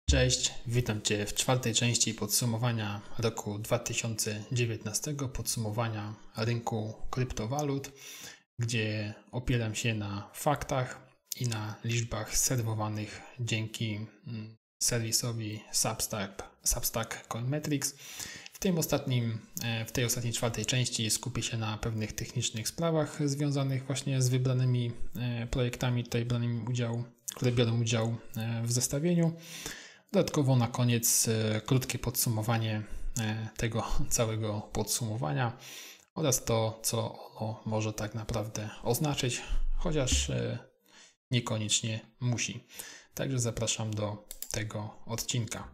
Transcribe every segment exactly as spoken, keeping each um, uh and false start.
Cześć, witam Cię w czwartej części podsumowania roku dwa tysiące dziewiętnastego, podsumowania rynku kryptowalut, gdzie opieram się na faktach i na liczbach serwowanych dzięki serwisowi Substack, Substack Coinmetrics. W tym ostatnim, w tej ostatniej czwartej części skupię się na pewnych technicznych sprawach związanych właśnie z wybranymi projektami, tutaj branymi udział, które biorą udział w zestawieniu. Dodatkowo na koniec krótkie podsumowanie tego całego podsumowania oraz to, co ono może tak naprawdę oznaczyć, chociaż niekoniecznie musi. Także zapraszam do tego odcinka.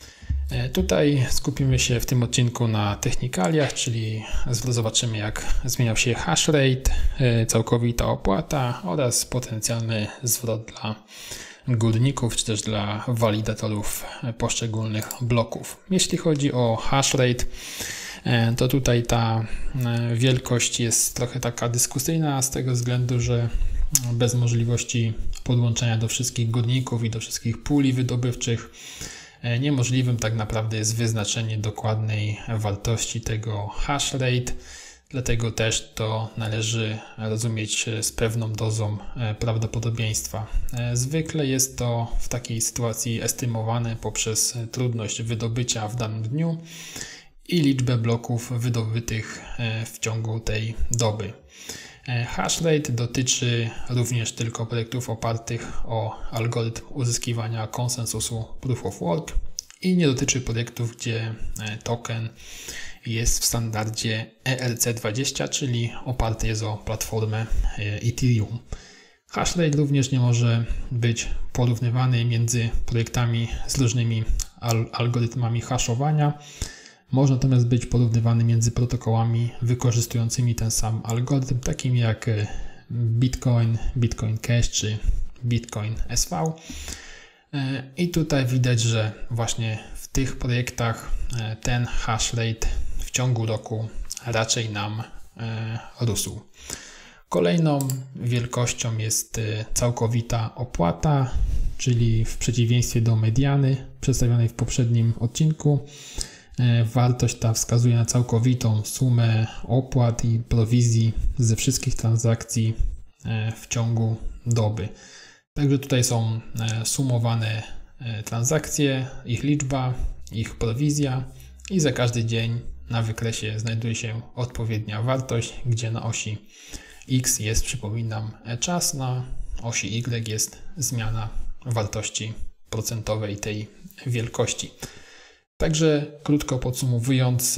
Tutaj skupimy się w tym odcinku na technikaliach, czyli zobaczymy, jak zmieniał się hash rate, całkowita opłata oraz potencjalny zwrot dla górników, czy też dla walidatorów poszczególnych bloków. Jeśli chodzi o hash rate, to tutaj ta wielkość jest trochę taka dyskusyjna z tego względu, że bez możliwości podłączenia do wszystkich górników i do wszystkich puli wydobywczych niemożliwym tak naprawdę jest wyznaczenie dokładnej wartości tego hash rate. Dlatego też to należy rozumieć z pewną dozą prawdopodobieństwa. Zwykle jest to w takiej sytuacji estymowane poprzez trudność wydobycia w danym dniu i liczbę bloków wydobytych w ciągu tej doby. Hashrate dotyczy również tylko projektów opartych o algorytm uzyskiwania konsensusu Proof of Work i nie dotyczy projektów, gdzie token jest w standardzie E R C dwadzieścia, czyli oparty jest o platformę Ethereum. Hashrate również nie może być porównywany między projektami z różnymi al algorytmami haszowania. Może natomiast być porównywany między protokołami wykorzystującymi ten sam algorytm, takimi jak Bitcoin, Bitcoin Cash czy Bitcoin S V. I tutaj widać, że właśnie w tych projektach ten hash rate w ciągu roku raczej nam rósł. Kolejną wielkością jest całkowita opłata, czyli w przeciwieństwie do mediany przedstawionej w poprzednim odcinku. Wartość ta wskazuje na całkowitą sumę opłat i prowizji ze wszystkich transakcji w ciągu doby. Także tutaj są sumowane transakcje, ich liczba, ich prowizja i za każdy dzień na wykresie znajduje się odpowiednia wartość, gdzie na osi X jest, przypominam, czas, na osi Y jest zmiana wartości procentowej tej wielkości. Także krótko podsumowując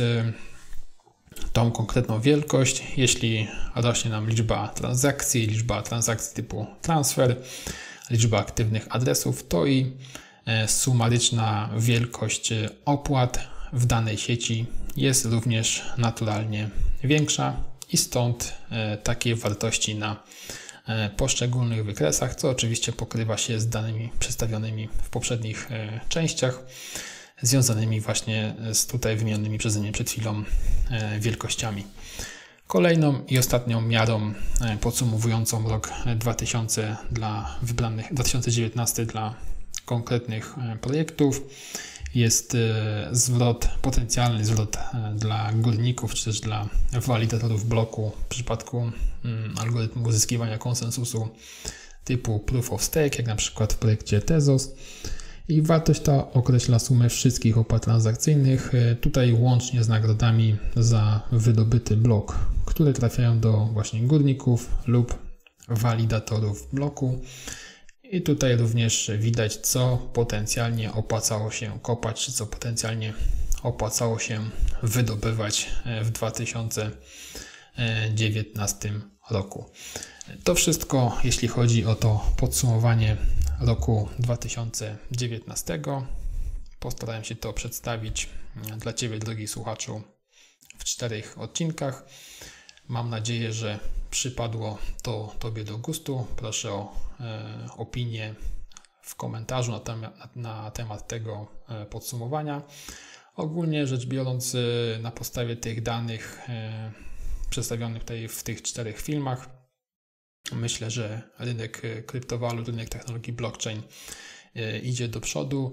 tą konkretną wielkość, jeśli rośnie nam liczba transakcji, liczba transakcji typu transfer, liczba aktywnych adresów, to i sumaryczna wielkość opłat w danej sieci jest również naturalnie większa i stąd takie wartości na poszczególnych wykresach, co oczywiście pokrywa się z danymi przedstawionymi w poprzednich częściach, związanymi właśnie z tutaj wymienionymi przeze mnie przed chwilą wielkościami. Kolejną i ostatnią miarą podsumowującą rok dwa tysiące dla wybranych, dwa tysiące dziewiętnasty dla konkretnych projektów jest zwrot, potencjalny zwrot dla górników, czy też dla walidatorów bloku w przypadku algorytmu uzyskiwania konsensusu typu Proof of Stake, jak na przykład w projekcie Tezos. I wartość ta określa sumę wszystkich opłat transakcyjnych, tutaj łącznie z nagrodami za wydobyty blok, które trafiają do właśnie górników lub walidatorów bloku. I tutaj również widać, co potencjalnie opłacało się kopać, czy co potencjalnie opłacało się wydobywać w dwa tysiące dziewiętnastym roku. To wszystko, jeśli chodzi o to podsumowanie roku dwa tysiące dziewiętnastego. Postarałem się to przedstawić dla Ciebie, drogi słuchaczu, w czterech odcinkach. Mam nadzieję, że przypadło to Tobie do gustu. Proszę o e, opinię w komentarzu na temat, na temat tego e, podsumowania. Ogólnie rzecz biorąc, e, na podstawie tych danych e, przedstawionych tutaj w tych czterech filmach, myślę, że rynek kryptowalut, rynek technologii blockchain idzie do przodu.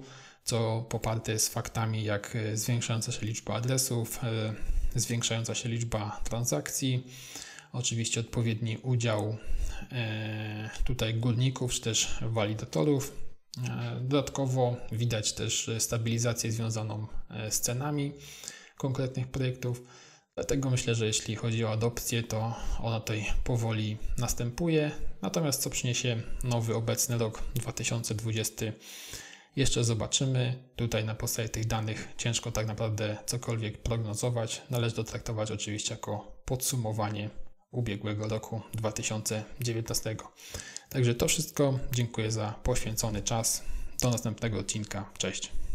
co poparte jest faktami jak zwiększająca się liczba adresów, zwiększająca się liczba transakcji, oczywiście odpowiedni udział tutaj górników czy też walidatorów. Dodatkowo widać też stabilizację związaną z cenami konkretnych projektów. Dlatego myślę, że jeśli chodzi o adopcję, to ona tutaj powoli następuje. Natomiast co przyniesie nowy, obecny rok dwa tysiące dwudziesty, jeszcze zobaczymy. Tutaj na podstawie tych danych ciężko tak naprawdę cokolwiek prognozować. Należy to traktować oczywiście jako podsumowanie ubiegłego roku dwa tysiące dziewiętnastego. Także to wszystko. Dziękuję za poświęcony czas. Do następnego odcinka. Cześć.